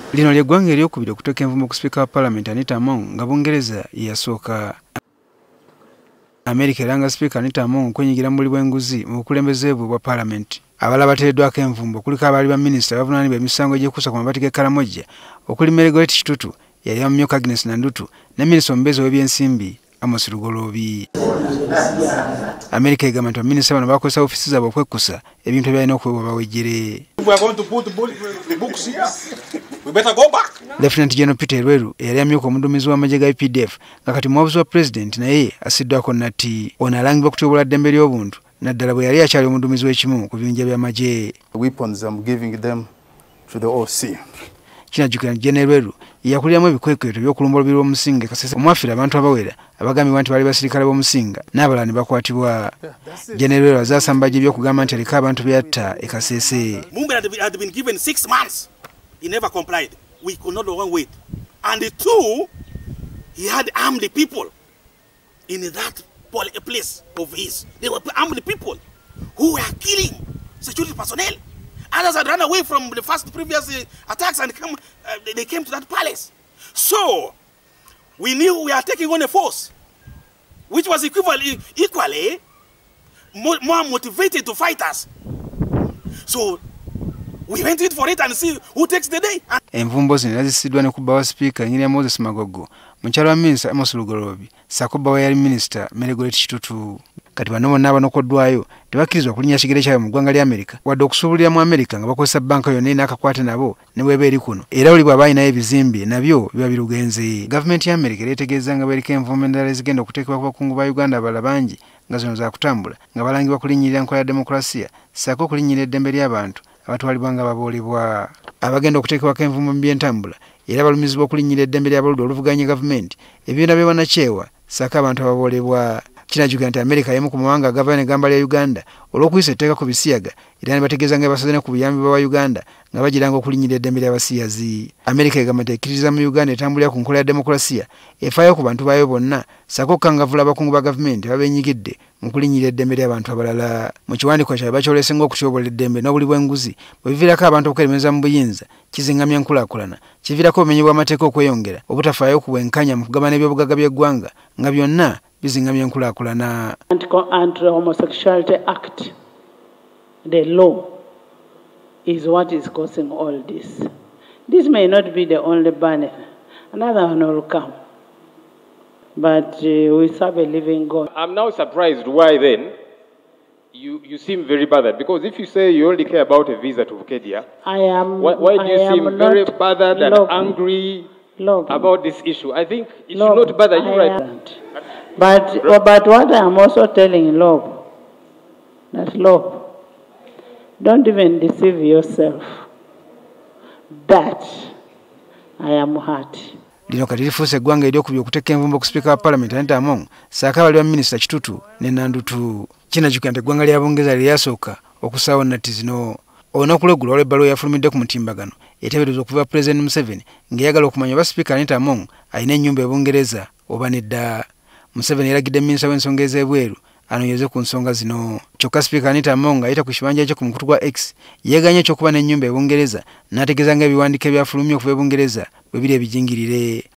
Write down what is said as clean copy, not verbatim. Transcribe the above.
Lino ly'eggwanga eryokubiri okuteeka envumbo ku Speaker wa Parliament Anita Among nga Bungereza yasooka. America eranga Speaker Anita Among okwenyigira mu buli bw'enguzi mu bukulembeze bwe bwa Parliament. Abalala bateereddwako envumbo kuliko abaali baminisita bavunaanibwa emisango egyekuusa ku mabaati g'e Karamoja okuli Margaret Kitutu yali amumyuka Agnes Nandutu ne minisita omubeezi w'ebyensimbi Amos Lugoloobi. America egamba nti baminisita bano bakozesa ofiisi zaabwe okwekkusa ebintu ebyalina okuweebwa bawejjere. Lieutenant General Peter Lweru eyali amyuka omuduumizi w'amagye ga UPDF nga kati muwabuzi wa President naye asiddwako natti. Ono alangibwa kutyobula ddembe ly'obuntu naddala bwe yali akyali omuduumizi w'ekimu ku bibinja by'amagye. Kinajjukira nti General Lweru yakuliramu ebikwekweto by'okulumba olubiri lw'omusinga e Kasese omwafiira abantu abawera abagambibwa nti baali basirikale b'omusinga n'abalala ne bakwatibwa. General Lweru azaasambajja eby'okugamba nti aliko abantu byatta e Kasese. He never complied. We could no longer wait. And the two, he had armed people in that place of his. They were armed people who were killing security personnel. Others had run away from the previous attacks and they came to that palace. So, we knew we are taking on a force, which was equally more motivated to fight us. So, we went in for it and see who takes the day. Envumbo zino yazisiddwa ne kubbawa Speaker Engineer Moses Magogo, mukyala wa Minisita Amos Lugoloobi, ssaako bbawa yali Minisita Margaret Kitutu. Kati bano bonna abanokoddwayo tebakkirizibwa kulinnya kigere kyabwe mu ggwanga lya America wadde okusuubulira mu America nga bakozesa bbanka yonna n'akakwate nabo ne bweba eri kuno. Era buli bw'aba alinayo ebizimbe nabyo biba birugenze. Gavumenti ya America ereetegeeza nga bweriko envumbo endala ezigenda okuteekebwa ku bakungu ba Uganda abalala bangi nga zino za kutambula nga balangibwa kulinnyirira nkola ya demokrasiya ssaako okulinnyirira eddembe ly'abantu abatwalibwa nga baboolebwa. Abagenda okuteekebwako envumbo mu by'entambula era balumizibwa okulinnyirira eddembe ly'abaludde oluvuganya gavumenti ebibiina by'ebwanakyewa ssaako abantu ababoolebwa. Kinajjukira nti America y'emu ku mawanga agava n'eggamba lya Uganda olw'okuyisa etteeka ku bisiyaga era ne bategeeza nga basaze ne ku buyambi bwa Uganda nga bagiranga okulinnyirira eddembe ly'abasiyazi. America egamba nti ekkiriza mu Uganda etambulira ku nkola ya demokrasiya efaayo ku bantu baayo bonna ssaako okukangavvula abakungu ba gavumenti ababeenyigidde mu kulinnyirira eddembe ly'abantu abalala. Mu kiwandiiko kyabwe bakyolese ng'okutyobola eddembe n'obuli bw'enguzi bwe biviirako abantu okukelemeza mu buyinza kizingamya enkulaakulana, kiviirako obumenyi bw'amateeka okweyongera, obutafaayo ku bwenkanya mu kugabana ebyobugagga by'eggwanga nga byonna bizingamya enkulaakulana. Anti-Homosexuality Act, the law, is what is causing all this. This may not be the only banner. Another one will come. But we serve a living God. I'm now surprised why then you seem very bothered. Because if you say you only care about a visa to Bukedia, why do you seem very bothered and angry about this issue? I think it should not bother you right. But what I am also telling Lob, that Lob, don't even deceive yourself that I am hurt. Lino kati lifuuse eggwanga eryokubiri okuteeka envumbo ku Speaker wa Parliament Anita Among ssaako abali ba Minisita Kitutu ne Nandutu. Kinajjukira nti eggwanga lya Bungereza lyasooka okusaawo nnatti zino. Olunaku lw'eggulo olwo ebbaluwa yafulumidde ku mutimbagano eteeberezebwa okuva President Museveni ng'eyagala okumanya oba Speaker Anita Among alina ennyumba e Bungereza oba nedda. Museveni eragidde minisita w'ensonga ez'ebweru anoonyeze ku nsonga zino. Kyokka Speaker Anita Among ayita ku kibanja kye ku mukutu gwa X yeeganya eky'okuba n'ennyumba e Bungereza n'ategeeza ng'ebiwandiiko ebyafulumye okuva e Bungereza bwe biri ebijingirire.